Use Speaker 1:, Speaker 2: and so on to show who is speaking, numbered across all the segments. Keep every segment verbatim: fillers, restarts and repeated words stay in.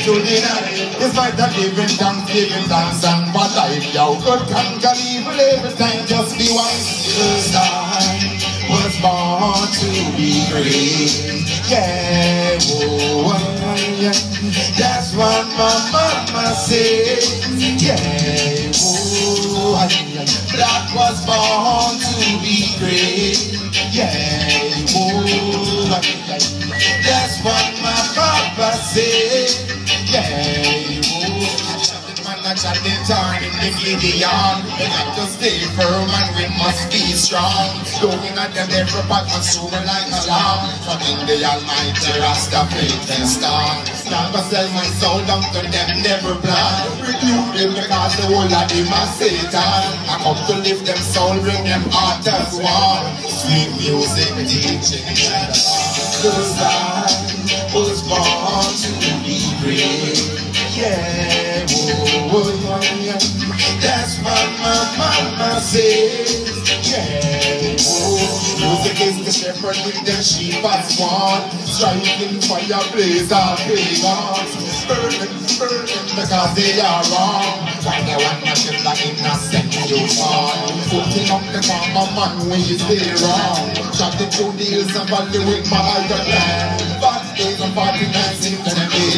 Speaker 1: to the night. Despite the living thanks, giving thanks and for life. Yo, good conquer evil every time, just be wise. Cause I was born to be great. Yeah, oh, yeah. That's what my mama said. Yeah, oh, yeah. Black was born to be great. Yeah, oh, yeah. That's what my papa said. Yeah, oh. I shot the turn in the Gideon. We got to stay firm and we must be strong. Looking at them every part and soaring like a lamb. From in the Almighty Rasta faith and star. Never sell my soul down to them, never plan. Rebuke them because the whole of them are Satan. I come to lift them soul, bring them heart as one. Sweet music teaching cause I was born to be great. Yeah, oh, oh, yeah. That's what my mama says. Yeah, oh, music is the shepherd with the sheep as one. Striking fire blaze our pagans. Burning, burning because they are wrong. Why they want to kill the innocent human? Putting up the common man when you stay wrong. Shouting through the hills and valley with my other land. Fast days and forty-nine seems to be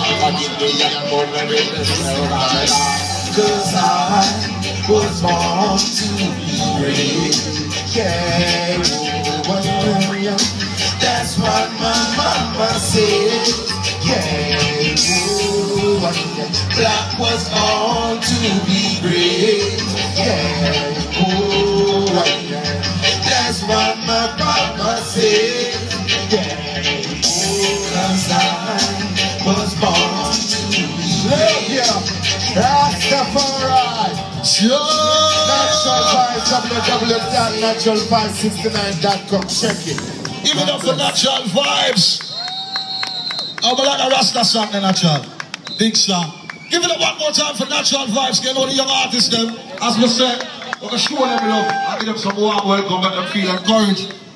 Speaker 1: cause I was born to be great. Yeah, oh, yeah. That's what my mama said. Yeah, oh, yeah. Black was born to be great. Yeah, oh, yeah. That's what my papa said. Yeah, oh, cause I was born to be great. Yeah. Rastafari. Natural Vibes, w w w dot natural vibes sixty-nine dot com. Check it.
Speaker 2: Give it up for Natural Vibes. How about like a Rasta song, the Natural? Big song. Give it up one more time for Natural Vibes. Get all the young artists them. As we said, we're going to show them love. I give them some warm welcome, make them feel encouraged.